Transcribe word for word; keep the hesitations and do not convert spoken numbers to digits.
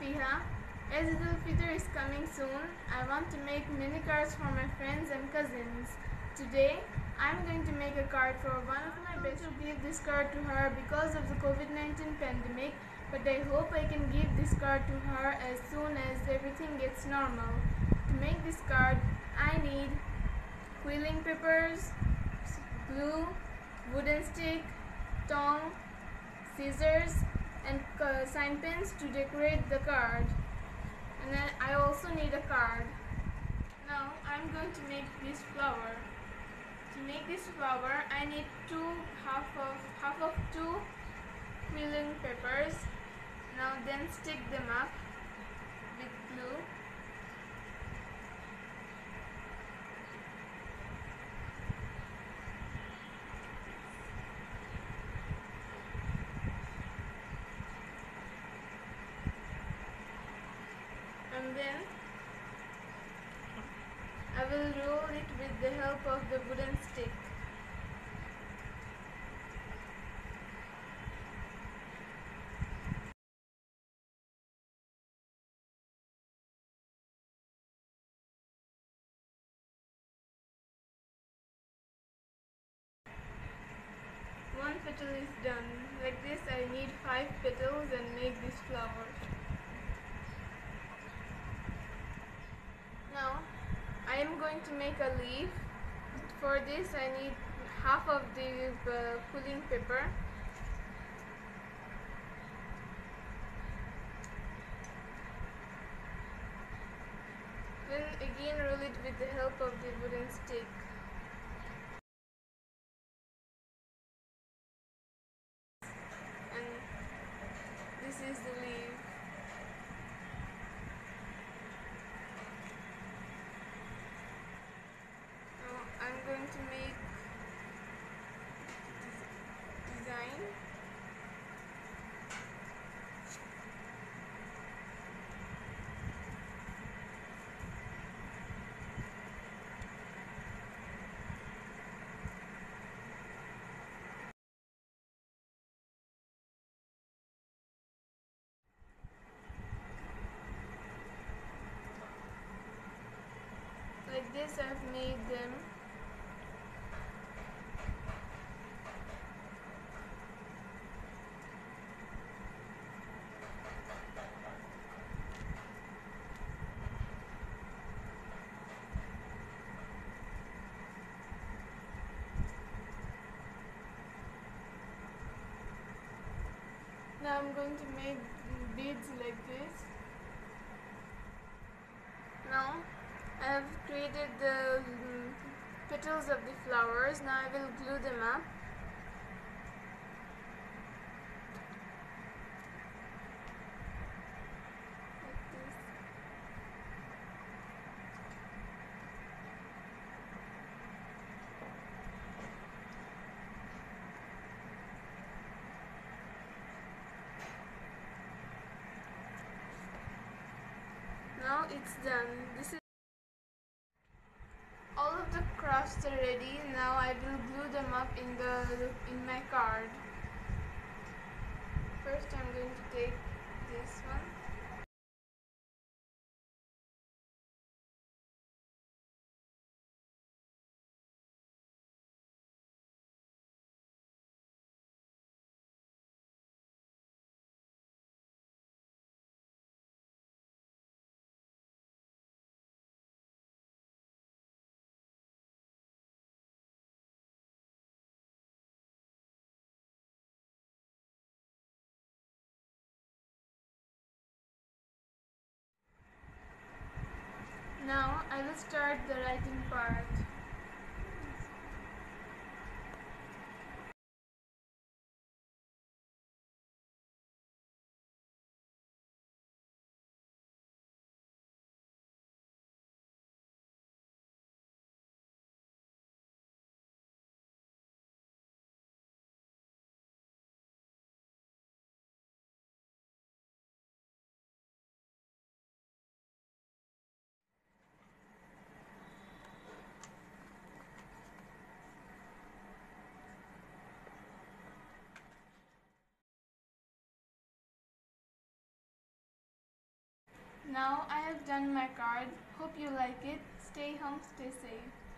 FEEHA. As Eid Fitr is coming soon, I want to make mini cards for my friends and cousins. Today, I'm going to make a card for one of my best to give this card to her because of the COVID nineteen pandemic, but I hope I can give this card to her as soon as everything gets normal. To make this card, I need quilling papers, glue, wooden stick, tongue, scissors, and sign pins to decorate the card. And then I also need a card. Now I'm going to make this flower. To make this flower, I need two half of half of two quilling papers. Now then stick them up with glue. And then I will roll it with the help of the wooden stick. One petal is done. Like this, I need five petals and make this flower. Now I am going to make a leaf. For this I need half of the uh, quilling paper. Then again roll it with the help of the wooden stick. And this is the leaf. I'm going to make design. Like this I've made them. Now I'm going to make beads like this. Now I have created the um, petals of the flowers. Now I will glue them up. Like this. Now it's done. This is all of the crafts are ready. Now I will glue them up in the in my card. First I'm going to take this one. Now I will start the writing part. Now I have done my card. Hope you like it. Stay home, stay safe.